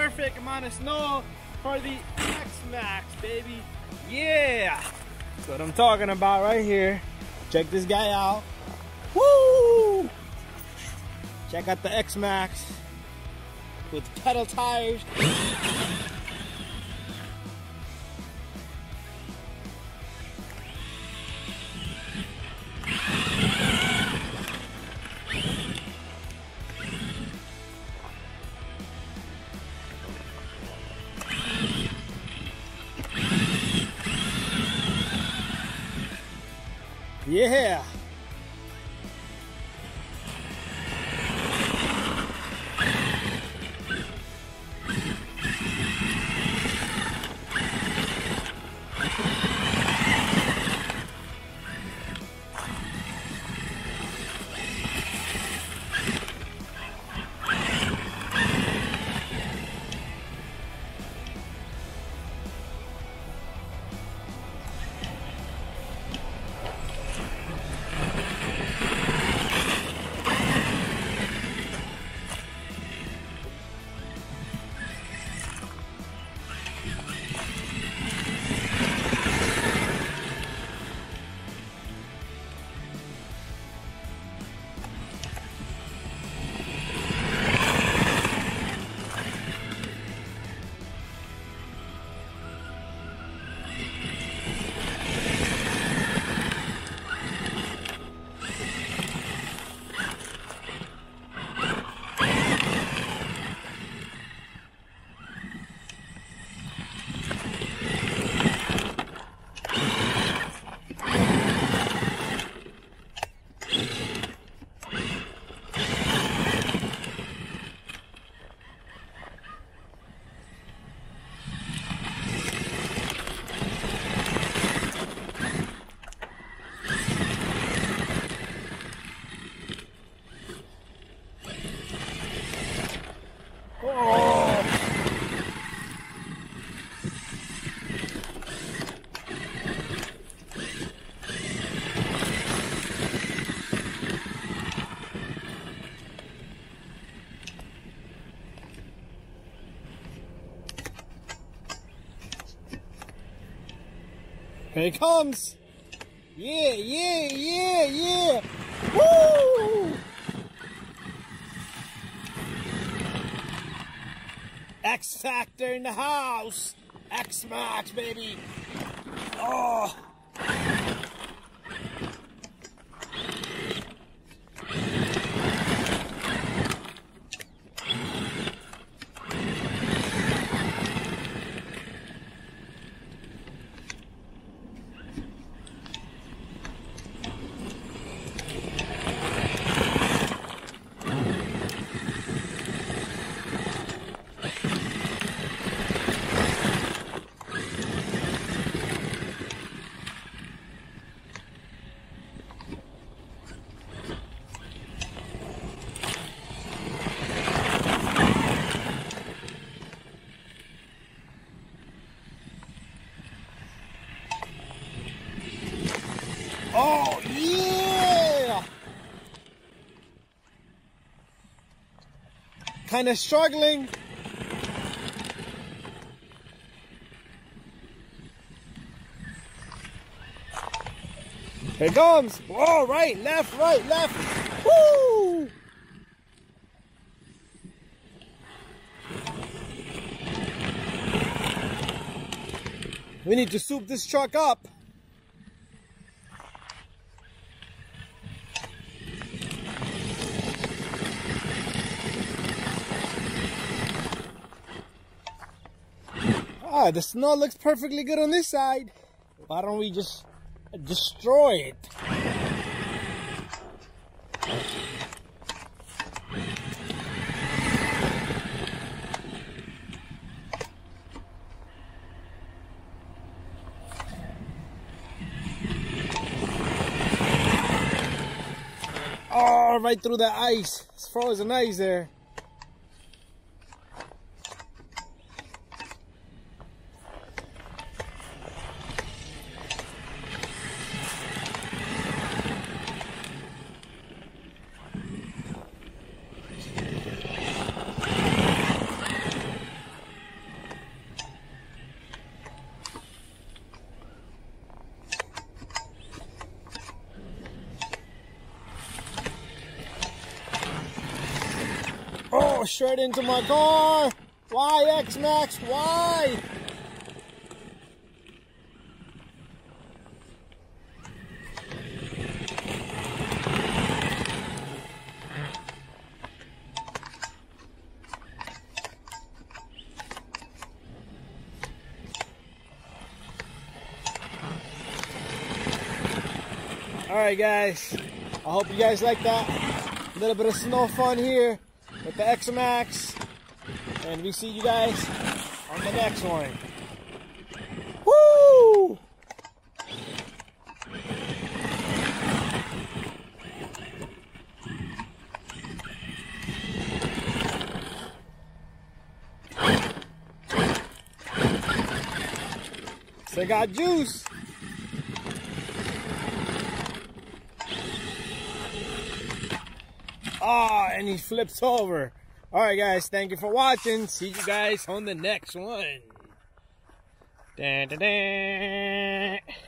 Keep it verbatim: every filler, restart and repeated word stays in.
perfect amount of snow for the X max, baby. Yeah, that's what I'm talking about right here. Check this guy out. Woo! Check out the X max with pedal tires. Yeah. Here he comes. Yeah, yeah, yeah, yeah. Woo! X Factor in the house. X max, baby. Oh. Oh, yeah! Kind of struggling. Here it comes. Oh, right, left, right, left. Woo! We need to soup this truck up. Ah, the snow looks perfectly good on this side. Why don't we just destroy it? Oh, right through the ice. It's frozen ice there. straight into my car. Why, X Max? Why? Alright guys, I hope you guys like that. A little bit of snow fun here with the X MAXX. And we see you guys on the next one. Woo! They got juice. Ah, and he flips over. All right, guys. Thank you for watching. See you guys on the next one. Dun, dun, dun.